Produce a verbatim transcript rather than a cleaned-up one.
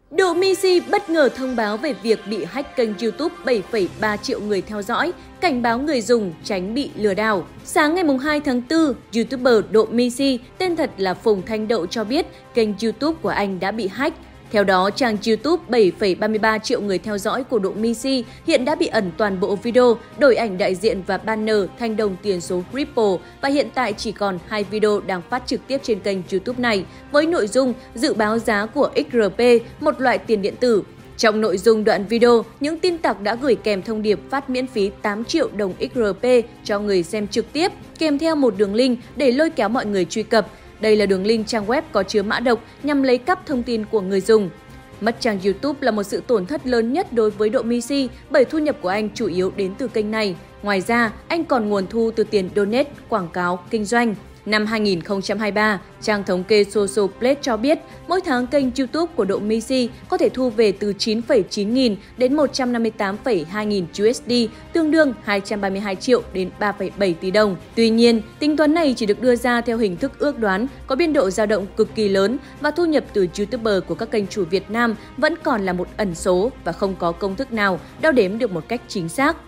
Độ Messi bất ngờ thông báo về việc bị hack kênh YouTube bảy phẩy ba triệu người theo dõi, cảnh báo người dùng tránh bị lừa đảo. Sáng ngày hai tháng tư, YouTuber Độ Messi, tên thật là Phùng Thanh Đậu cho biết kênh YouTube của anh đã bị hack. Theo đó, trang YouTube bảy phẩy ba mươi ba triệu người theo dõi của Độ Messi hiện đã bị ẩn toàn bộ video, đổi ảnh đại diện và banner thành đồng tiền số Ripple và hiện tại chỉ còn hai video đang phát trực tiếp trên kênh YouTube này với nội dung dự báo giá của ích rờ pê, một loại tiền điện tử. Trong nội dung đoạn video, những tin tặc đã gửi kèm thông điệp phát miễn phí tám triệu đồng ích rờ pê cho người xem trực tiếp, kèm theo một đường link để lôi kéo mọi người truy cập. Đây là đường link trang web có chứa mã độc nhằm lấy cắp thông tin của người dùng. Mất trang YouTube là một sự tổn thất lớn nhất đối với Độ Messi bởi thu nhập của anh chủ yếu đến từ kênh này. Ngoài ra, anh còn nguồn thu từ tiền donate, quảng cáo, kinh doanh. Năm hai nghìn không trăm hai mươi ba, trang thống kê Social Blade cho biết mỗi tháng kênh YouTube của Độ Messi có thể thu về từ chín phẩy chín nghìn đến một trăm năm mươi tám phẩy hai nghìn u ét đê, tương đương hai trăm ba mươi hai triệu đến ba phẩy bảy tỷ đồng. Tuy nhiên, tính toán này chỉ được đưa ra theo hình thức ước đoán, có biên độ dao động cực kỳ lớn và thu nhập từ YouTuber của các kênh chủ Việt Nam vẫn còn là một ẩn số và không có công thức nào đo đếm được một cách chính xác.